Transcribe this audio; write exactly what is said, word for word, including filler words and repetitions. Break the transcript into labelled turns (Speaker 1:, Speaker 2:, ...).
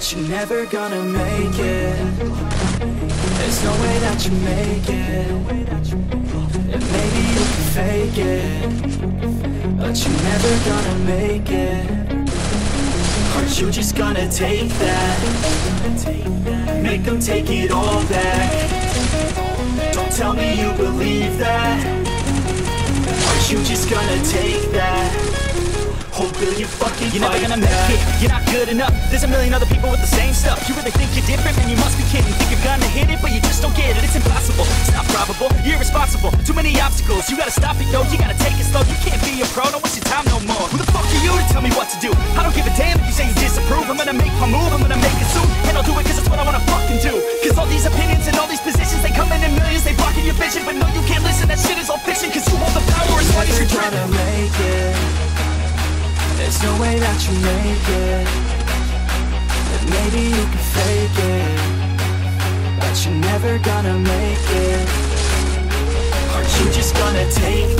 Speaker 1: but you're never gonna make it. There's no way that you make it. And maybe you can fake it, but you're never gonna make it. Aren't you just gonna take that? Make them take it all back. Don't tell me you believe that. Aren't you just gonna take that? Hope that you fucking You're never gonna make it, you're not good enough. There's a million other people with the same stuff. You really think you're different? Man, you must be kidding. Think you're gonna hit it, but you just don't get it. It's impossible, it's not probable, you're irresponsible. Too many obstacles, you gotta stop it though. You gotta take it slow, you can't be a pro. Don't waste your time no more. Who the fuck are you to tell me what to do? I don't give a damn if you say you disapprove. I'm gonna make my move, I'm gonna make it soon. And I'll do it cause it's what I wanna fucking do. Cause all these opinions and all these positions, they come in in millions, they blocking your vision. But no, you can't listen, that shit is all fiction. Cause you hold the power as long as you're trying to make it. There's no way that you make it. And maybe you can fake it, but you're never gonna make it. Aren't you just gonna take